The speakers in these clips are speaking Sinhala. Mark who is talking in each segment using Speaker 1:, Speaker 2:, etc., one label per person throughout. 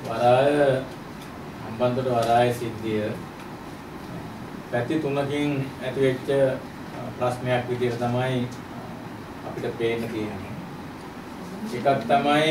Speaker 1: වරාය හම්බන්තොට වරාය සිද්ධිය පැති තුනකින් ඇති වෙච්ච ප්‍රශ්නයක් විදිහට තමයි අපිට පේන්න තියෙන්නේ. එකක් තමයි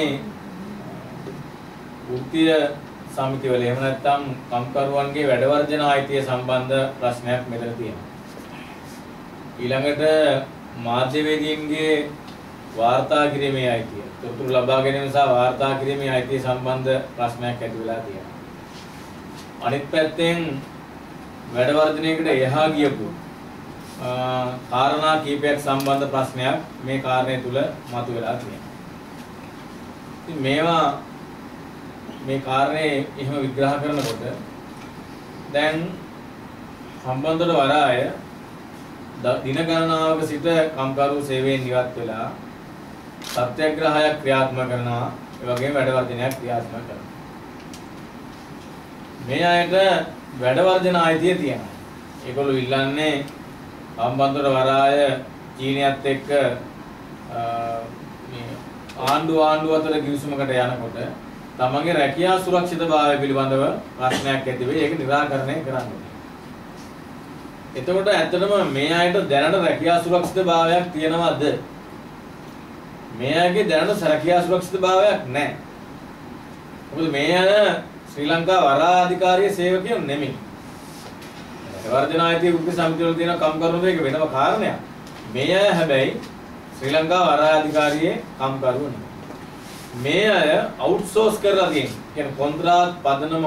Speaker 1: වෘත්තීය සමිතිවල එහෙම නැත්නම් කම්කරුවන්ගේ වැඩ වර්ජන ආයතනය සම්බන්ධ ප්‍රශ්නයක් මෙතන තියෙනවා. ඊළඟට මාධ්‍යවේදීන්ගේ වාර්තා කිරීමේ අයිතිය, තොරතුරු ලබා ගැනීම සහ වාර්තා කිරීමේ අයිතිය සම්බන්ධ ප්‍රශ්නයක් ඇති වෙලා තියෙනවා. අනිත් පැත්තෙන් වැඩ වර්ධනයකට එහා ගියපු කාරණා කීපයක් සම්බන්ධ ප්‍රශ්නයක් මේ කාරණේ තුල මතුවලා තියෙනවා. ඉතින් මේවා මේ කාරණේ එහෙම විග්‍රහ කරනකොට දැන් හම්බන්තොට වරාය දින ගණනාවක සිට කම්කරු සේවයෙන් ඉවත් වෙලා සත්‍යග්‍රහයක් ක්‍රියාත්මක කරනවා. ඒ වගේම වැඩ වර්ධනයක් ක්‍රියාත්මක කරනවා. මේ අයට වැඩ වර්ධන ආයතිය තියෙනවා. ඒගොල්ලෝ ඉල්ලන්නේ හම්බන්තොට වරාය චීනියත් එක්ක මේ ආණ්ඩුව අතර කිවිසුමකට යනකොට තමන්ගේ රැකියා සුරක්ෂිතභාවය පිළිබඳව ප්‍රශ්නයක් ඇති වෙයි. ඒක निराකරණය කරන්න ඕනේ. එතකොට ඇත්තටම මේ අයට දැනට රැකියා සුරක්ෂිතභාවයක් තියෙනවද? මේ අයගේ දැනට රැකියා සුරක්ෂිතභාවයක් නැහැ. මොකද මේ අය ශ්‍රී ලංකා වරා අධිකාරියේ සේවකයෝ නෙමෙයි. වර්ධන ආයතනයේ උද්දේශ සමිතිවල තියෙන කම්කරුවෝ මේක වෙනම කාරණයක්. මේ අය හැබැයි ශ්‍රී ලංකා වරා අධිකාරියේ කම්කරුවෝ නෙමෙයි. මේ අය අවුට්සෝස් කරලා තියෙනවා. කියන්නේ කොන්ත්‍රාත් පදනම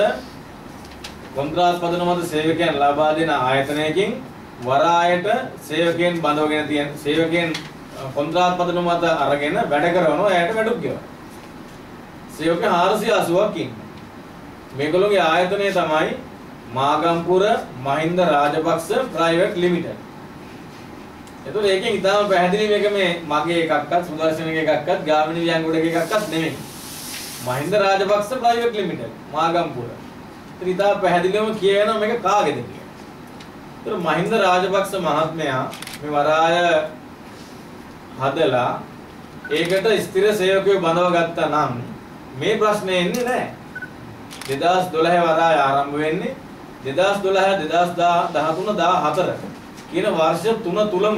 Speaker 1: මත සේවකයන් ලබා දෙන ආයතනයකින් වරායට සේවකයන් බඳවගෙන තියෙන සේවකයන් කොන්ත්‍රාත් පදනම මත අරගෙන වැඩ කරනවා. එයාට වැඩක් ගෙවනවා. සේවක 480ක් ඉන්නවා. මේගොල්ලෝගේ ආයතනය තමයි මාගම්පුර මහින්ද රාජපක්ෂ ප්‍රයිවට් ලිමිටඩ්. ඒතකොට ඒකෙන් ඉතාලම පැහැදිලි මේක මේ මගේ එකක්වත් සුදර්ශනගේ එකක්වත් ගාමිණී වියන්ගොඩගේ එකක්වත් නෙමෙයි. Mahinda Rajapaksa private limited Magampura. ඒත් ඉතාල පැහැදිලිවම කියනවා මේක කාගේද කියලා. ඒතකොට මහින්ද රාජපක්ෂ මහත්මයා මේ වරාය හදලා ඒකට ස්ථිර සේවකයෝ බඳව ගත්තා නම් මේ ප්‍රශ්නේ එන්නේ නැහැ. 2012 වරාය ආරම්භ වෙන්නේ 2012 2013 14 කියන වර්ෂ 3 තුලම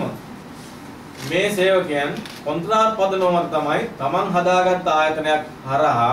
Speaker 1: මේ සේවකයන් කොන්ත්‍රාත් පදනම තමයි තමන් හදාගත්ත ආයතනයක් හරහා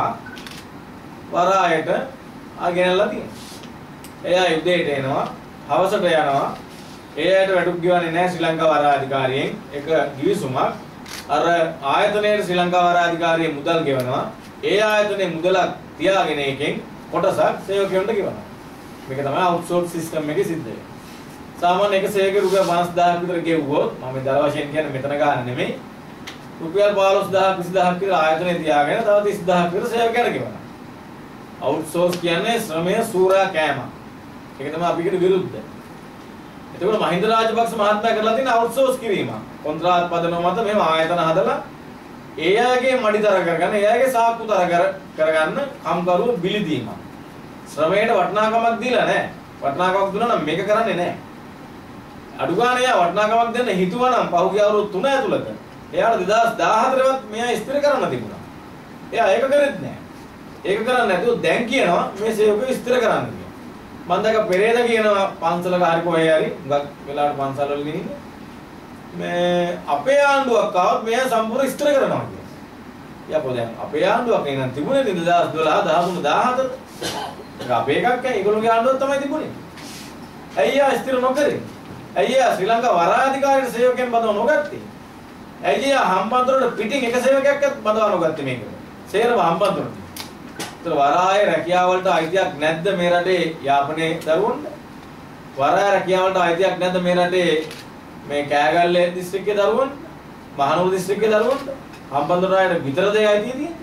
Speaker 1: වරායට ආගෙනලා තියෙනවා. එයා යුදයට එනවා, හවසට යනවා. ඒ අයට වැටුප් ගෙවන්නේ නැහැ ශ්‍රී ලංකා වරා අධිකාරියෙන්. ඒක කිවිසුමක්. අර ආයතනයේ ශ්‍රී ලංකා වරා අධිකාරිය මුදල් ගෙවනවා. ඒ ආයතනයේ මුදලක් තියාගෙන එකෙන් කොටසක් සේවකයන්ට ගෙවනවා. මේක තමයි අවුට්සෝර්ස් සිස්ටම් එකේ සිද්ධ වෙන්නේ. සාමාන්‍ය එක සේවකයෙක් රුපියල් 50000ක් විතර ගෙවුවොත් මම දර වශයෙන් කියන්නේ මෙතන ගන්න නෙමෙයි. රුපියල් 15000ක් 20000ක් විතර ආයතනයේ තියාගෙන තව 30000ක් විතර සේවකයන්ට ගෙවනවා. අවුට්සෝර්ස් කියන්නේ ශ්‍රමය සූරා කෑම. ඒක තමයි අපිට විරුද්ධ. එතකොට මහින්ද රාජපක්ෂ මහත්මයා කරලා තියෙන අවුට්සෝර්ස් කිරීම. කොන්ත්‍රාත් පදනම මත මෙහෙම ආයතන හදලා ඒ අයගේ මඩිතර කරගන්න, ඒ අයගේ සාක්කුතර කරගන්න කම්කරුවෝ බිලි දීම. ශ්‍රමයට වටිනාකමක් දීලා නැහැ. වටිනාකමක් දුන්නා නම් මේක කරන්නේ නැහැ. අඩු ගානේ යා වටිනාකමක් දෙන්න හිතුවා නම් පහුගිය අවුරුදු 3 ඇතුළත එයාට 2014වත් මෙයා ස්ථිර කරන්න තිබුණා. එයා ඒක කරෙත් නැහැ. ඒක කරන්නේ නැතුව දැන් කියනවා මේ සේවකයෝ ස්ථිර කරන්න කියලා. මම දැක පෙරේද කියනවා පන්සලක හරි කොහේ හරි හුඟක් වෙලාවට පන්සල් වල ඉන්නේ. මේ අපේ ආණ්ඩුවක් ආවොත් මෙයා සම්පූර්ණ ස්ථිර කරනවා කියන්නේ. යපෝ දැන් අපේ ආණ්ඩුවක් එනන් තිබුණේ 2012 13 14. ඒක අපේ එකක් ඈ ඒගොල්ලෝගේ ආණ්ඩුවක් තමයි තිබුණේ. අයියා ස්ථිර නොකරේ. අයියා ශ්‍රී ලංකා වරා අධිකාරියට සේවකයන් බඳව නොගත්තේ. අයියා හම්බන්තොට පිටින් එක සේවකයෙක්වත් බඳව නොගත්තේ මේක. සේරම හම්බන්තොට. ඒතර වරායේ රැකියාව වලට අයිතියක් නැද්ද මේ රටේ යාපනයේ දරුවන්ට? වරායේ රැකියාව වලට අයිතියක් නැද්ද මේ රටේ මේ කෑගල්ලේ දිස්ත්‍රික්කයේ දරුවන්ට? මහනුවර දිස්ත්‍රික්කයේ දරුවන්ට? හම්බන්තොට ආයේ විතරද ඒ අයිතිය තියෙන්නේ?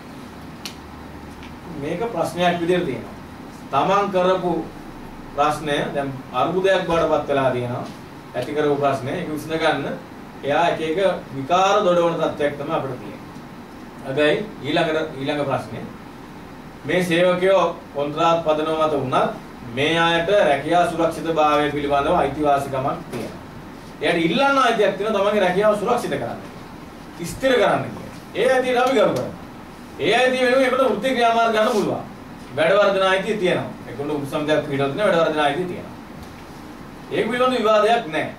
Speaker 1: මේක ප්‍රශ්නයක් විදිහට තියෙනවා. තමන් කරපු ප්‍රශ්නය දැන් අර්බුදයක් බවටපත් වෙලා තියෙනවා. ඇති කරපු ප්‍රශ්නය ඒක විසඳ ගන්න එයා එක එක විකාර දොඩවන තත්ත්වයක් තමයි අපිට තියෙන්නේ. හැබැයි ඊළඟ ප්‍රශ්නේ මේ සේවකයෝ කොන්ත්‍රාත් පදනම මත වුණත් මේ අයට රැකියා සුරක්ෂිතභාවය පිළිබඳව අයිතිවාසිකමක් තියෙනවා. එයාට ඉල්ලන්න අයිතියක් තියෙනවා තමන්ගේ රැකියාව සුරක්ෂිත කරන්න. ස්ථිර කරන්න කියන්නේ. ඒ ඇයිතියට අපි ගරු කරනවා. ඒ අයිතිය වෙනුවෙන් ඒකට වෘත්ති ක්‍රියාමාර්ග ගන්න පුළුවන්. වැඩ වර්ධන අයිතිය තියෙනවා. ඒකට උපසම්පදයක් පිළිවෙලක් නේ වැඩ වර්ධන අයිතිය තියෙනවා. ඒක පිළිබඳ විවාදයක් නැහැ.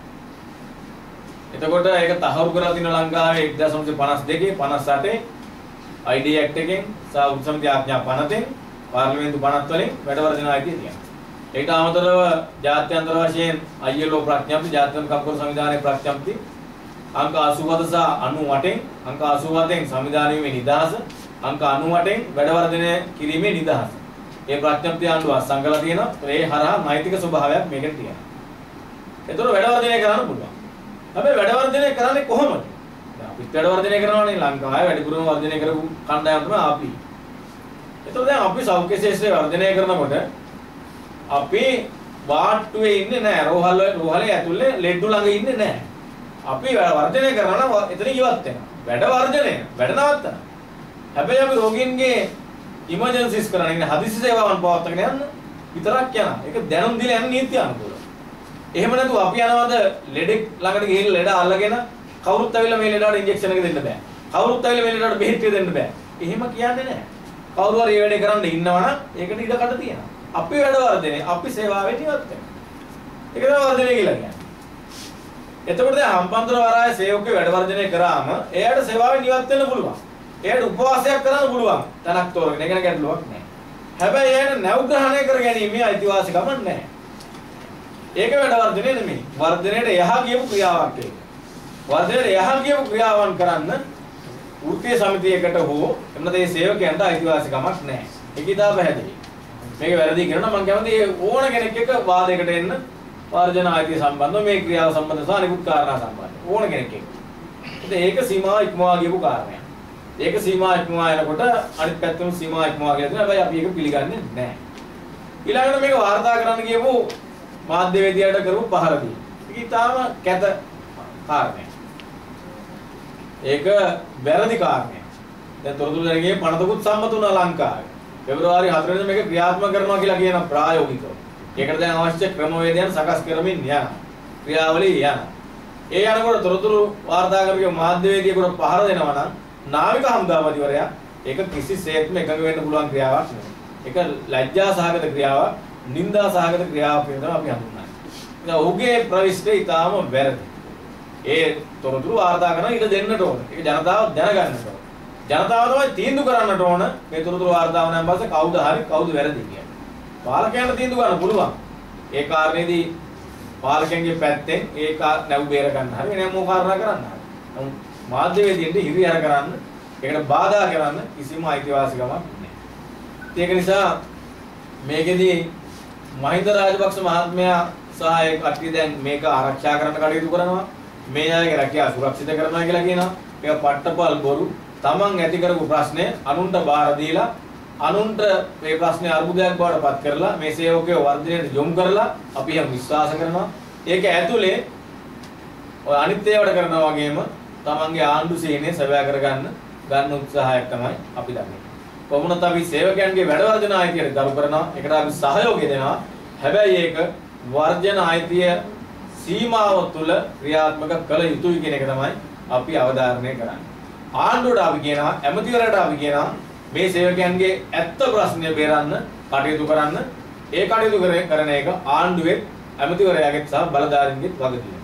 Speaker 1: එතකොට ඒක තහවුරු කරලා තියෙන ලංකාවේ 1952 58 ID Act එකෙන් සහ උපසමිති ආඥා 50න් පාර්ලිමේන්තු 50 වලින් වැඩවර්ධන අයිතිය තියෙනවා. ඒකට අමතරව ජාත්‍යන්තර වශයෙන් ILO ප්‍රඥප්ති ජාත්‍යන්තර කම්කරු සංවිධානයේ ප්‍රඥප්ති අංක 87 සහ 98න් අංක 87න් සංවිධානය වීමේ නිදහස අංක 98න් වැඩවර්ධනය කිරීමේ නිදහස. ඒ ප්‍රඥප්ති ආණ්ඩුව අත්සන් කරලා තියෙනවා. ඒ හරහා නෛතික ස්වභාවයක් මේකට තියෙනවා. ඒතර වැඩවර්ධනය කරන්න පුළුවන්. හැබැයි වැඩවර්ධනය කරන්නේ කොහොමද? අපිත් වැඩවර්ධනය කරනවානේ ලංකාවේ වැඩිපුරම වර්ධනය කරපු කණ්ඩායම තමයි අපි. ඒතකොට දැන් අපි සෞඛ්‍ය ශාස්ත්‍රය වර්ධනය කරනකොට අපි වාට්ටුවේ ඉන්නේ නැහැ. රෝහලේ ඇතුලේ ලෙඩ්ඩු ළඟ ඉන්නේ නැහැ. අපි වර්ධනය කරනවා නම් එතන ඉවත් වෙනවා. වැඩ වර්ධනය, වැඩ නවත්තන. හැබැයි අපි රෝගීන්ගේ ඉමර්ජන්සිස් කරන්නේ හදිසි සේවාවන් පවත්වාගෙන යන්න විතරක් යනවා. ඒක දැනුම් දීලා යන නීති අනුකූලව. එහෙම නැතුව අපි යනවාද ලෙඩෙක් ළඟට ගිහින් ලෙඩ අල්ලගෙන කවුරුත් ඇවිල්ලා මේ ලෙඩට ඉන්ජෙක්ෂන් එක දෙන්න බෑ. කවුරුත් ඇවිල්ලා මේ ලෙඩට බෙහෙත් දෙන්න බෑ. එහෙම කියන්නේ නැහැ. කවුරු හරි මේ වැඩේ කරන්න ඉන්නවනම් ඒකට ඉඩ කඩ තියෙනවා. අපි වැඩ වර්ධනය, අපි සේවාවෙන් ඉවත් වෙනවා. ඒක තමයි වර්ධනය කියලා කියන්නේ. එතකොට දැන් හම්බන්තොට වරායේ සේවකයෝ වැඩ වර්ධනය කරාම එයාට සේවාවෙන් ඉවත් වෙන්න පුළුවන්. එයාට උපවාසයක් කරන්න පුළුවන්. තනක් තෝරගෙන. ඒක ගැටලුවක් නැහැ. හැබැයි එයාට නැව් ග්‍රහණය කර ගැනීමේ අයිතිවාසිකමක් නැහැ. ඒක වැඩ වර්ධනය නෙමෙයි. වර්ධනයේට යහා කියපු ක්‍රියාවක් ඒක. වර්ධනයේට යහා කියපු ක්‍රියාවන් කරන්න වෘත්තීය සමිතියකට හෝ එන්නත ඒ සේවකයන්ට අයිතිවාසිකමක් නැහැ. ඒක ඉතා පැහැදිලි. මේක වැරදි කරනවා මම කැමති ඕන කෙනෙක් එක්ක වාදයකට එන්න වර්ජන ආයතිය සම්බන්ධව මේ ක්‍රියාව සම්බන්ධව සහ අනිකුත් කාරණා සම්බන්ධව ඕන කෙනෙක් එක්ක. ඉතින් ඒක සීමා ඉක්මවා ගියපු කාරණයක්. ඒක සීමා ඉක්මවා යනකොට අනිත් පැත්තම සීමා ඉක්මවා කියලා දෙනවා. හැබැයි අපි ඒක පිළිගන්නේ නැහැ. ඊළඟට මේක වාර්තා කරන්න කියපු මාධ්‍යවේදියාට කරපු පහරදී. ඒක ඊටාම කැත කාරණයක්. ඒක වැරදි කාරණයක්. දැන් තොරතුරු දැනගීමේ පනතකුත් සම්මත වුණා ලංකාවේ. පෙබරවාරි 4 වෙනිදා මේක ක්‍රියාත්මක කරනවා කියලා කියන ප්‍රායෝගිකව. ඒකට දැන් අවශ්‍ය ක්‍රමවේදයන් සකස් කරමින් යන ක්‍රියාවලිය යන. ඒ යනකොට තොරතුරු වාර්තා කරගෙන මාධ්‍යවේදියෙකුට පහර දෙනවා නම් නාවික හමුදාපතිවරයා ඒක කිසිසේත්ම එකඟ වෙන්න පුළුවන් ක්‍රියාවක් නෙවෙයි. ඒක ලැජ්ජා සහගත ක්‍රියාවක්, නිന്ദා සහගත ක්‍රියාවක් වෙනවා අපි හඳුන්වන්නේ. දැන් ඔහුගේ ප්‍රවිෂ්ඨය ඊටාම වැරදි. ඒ තොරතුරු වාර්තා කරන ඉඩ දෙන්නට ඕන. ඒක ජනතාව දැනගන්නට ඕන. ජනතාව තමයි තීන්දුව කරන්නට ඕන මේ තොරතුරු වාර්තා වුණාන් පස්සේ කවුද හරි කවුද වැරදි කියලා. පාලකයන්ට තීන්දුව ගන්න පුළුවන්. ඒ කාරණේදී පාලකයන්ගේ පැත්තෙන් ඒක නැව් බේර ගන්න හරි වෙන මොන කාරණා කරන්න හරි. නමුත් මාධ්‍යවේදීන්ට හිරිහැර කරන්න, ඒකට බාධා කරන්න කිසිම අයිතිවාසිකමක් නැහැ. ඒක නිසා මේකෙදී මහින්ද රාජපක්ෂ මහත්මයා සහ ඒ කට්ටිය දැන් මේක ආරක්ෂා කරන්න කටයුතු කරනවා. මේ අයගේ රැකියාව සුරක්ෂිත කරනවා කියලා කියනවා. ඒක පට්ටපල් බොරු. Taman ඇති කරපු ප්‍රශ්නේ අනුන්ට බාර දීලා අනුන්ට මේ ප්‍රශ්නේ අර්බුදයක් බවට පත් කරලා මේ සේවකයෝ වර්ධනයට යොමු කරලා අපි එහෙම විශ්වාස කරනවා. ඒක ඇතුලේ ඔය අනිත් ඒවාට කරනවා වගේම Tamanගේ ආණ්ඩු සේනය සැබෑ කරගන්න ගන්න උත්සාහයක් තමයි අපි දන්නේ. කොහොමද අපි සේවකයන්ගේ වැඩ වර්ධන ආයතියට ගරු කරනවා. ඒකට අපි සහයෝගය දෙනවා. හැබැයි ඒක වර්ජන ආයතිය සීමාව තුළ ක්‍රියාත්මක කළ යුතුයි කියන එක තමයි අපි අවධාරණය කරන්නේ. ආණ්ඩුවට අපි කියනවා, ඇමතිවරයාට අපි කියනවා මේ සේවකයන්ගේ ඇත්ත ප්‍රශ්නය බේරන්න කටයුතු කරන්න. ඒ කටයුතු කරන එක ආණ්ඩුවේ ඇමතිවරයාගේ සහ බලධාරීන්ගේ වගකීම.